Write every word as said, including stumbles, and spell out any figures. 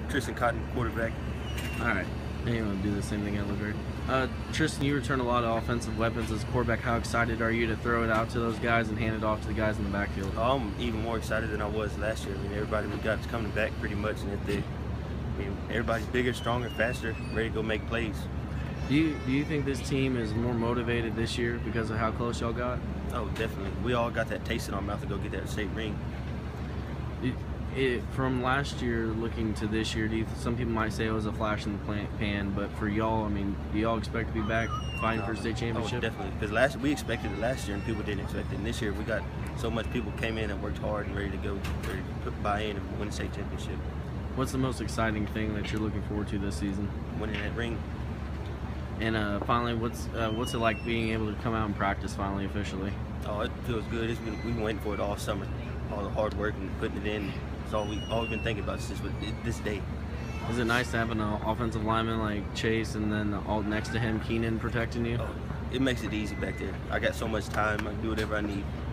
Tristan Cotton, quarterback. All right. And you want to do the same thing at Laverne. Uh, Tristan, you return a lot of offensive weapons as a quarterback. How excited are you to throw it out to those guys and hand it off to the guys in the backfield? I'm even more excited than I was last year. I mean, everybody we got is coming back pretty much, and if they, I mean, everybody's bigger, stronger, faster, ready to go make plays. Do you do you think this team is more motivated this year because of how close y'all got? Oh, definitely. We all got that taste in our mouth to go get that state ring. It, it, from last year looking to this year, do you, some people might say it was a flash in the plan, pan, but for y'all, I mean, do y'all expect to be back fighting for a state championship? Oh, definitely. Because last we expected it last year, and people didn't expect it. And this year, we got so much people came in and worked hard and ready to go, ready to put, buy in and win the state championship. What's the most exciting thing that you're looking forward to this season? Winning that ring. And uh, finally, what's uh, what's it like being able to come out and practice finally officially? Oh, it feels good. It's been, we've been waiting for it all summer. All the hard work and putting it in. It's all, we, all we've been thinking about since this day. Is it nice to have an offensive lineman like Chase and then all next to him, Keenan, protecting you? Oh, it makes it easy back there. I got so much time. I can do whatever I need.